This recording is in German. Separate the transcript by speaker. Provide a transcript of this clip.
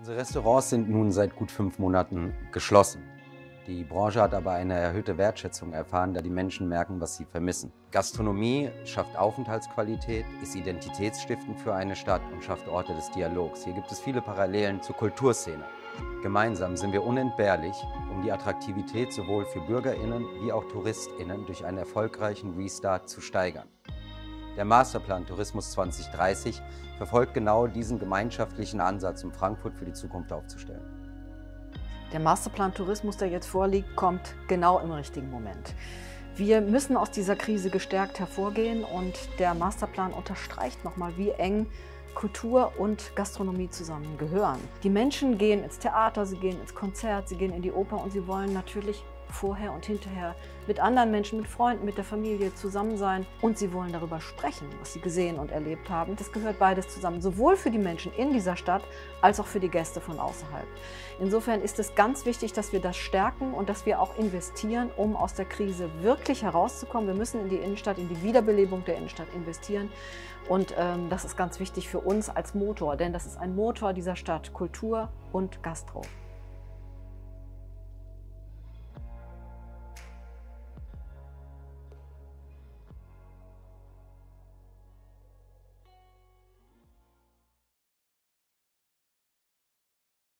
Speaker 1: Unsere Restaurants sind nun seit gut 5 Monaten geschlossen. Die Branche hat aber eine erhöhte Wertschätzung erfahren, da die Menschen merken, was sie vermissen. Gastronomie schafft Aufenthaltsqualität, ist identitätsstiftend für eine Stadt und schafft Orte des Dialogs. Hier gibt es viele Parallelen zur Kulturszene. Gemeinsam sind wir unentbehrlich, um die Attraktivität sowohl für BürgerInnen wie auch TouristInnen durch einen erfolgreichen Restart zu steigern. Der Masterplan Tourismus 2030 verfolgt genau diesen gemeinschaftlichen Ansatz, um Frankfurt für die Zukunft aufzustellen.
Speaker 2: Der Masterplan Tourismus, der jetzt vorliegt, kommt genau im richtigen Moment. Wir müssen aus dieser Krise gestärkt hervorgehen und der Masterplan unterstreicht nochmal, wie eng Kultur und Gastronomie zusammengehören. Die Menschen gehen ins Theater, sie gehen ins Konzert, sie gehen in die Oper und sie wollen natürlich vorher und hinterher mit anderen Menschen, mit Freunden, mit der Familie zusammen sein und sie wollen darüber sprechen, was sie gesehen und erlebt haben. Das gehört beides zusammen, sowohl für die Menschen in dieser Stadt als auch für die Gäste von außerhalb. Insofern ist es ganz wichtig, dass wir das stärken und dass wir auch investieren, um aus der Krise wirklich herauszukommen. Wir müssen in die Innenstadt, in die Wiederbelebung der Innenstadt investieren und das ist ganz wichtig für uns als Motor, denn das ist ein Motor dieser Stadt, Kultur und Gastro.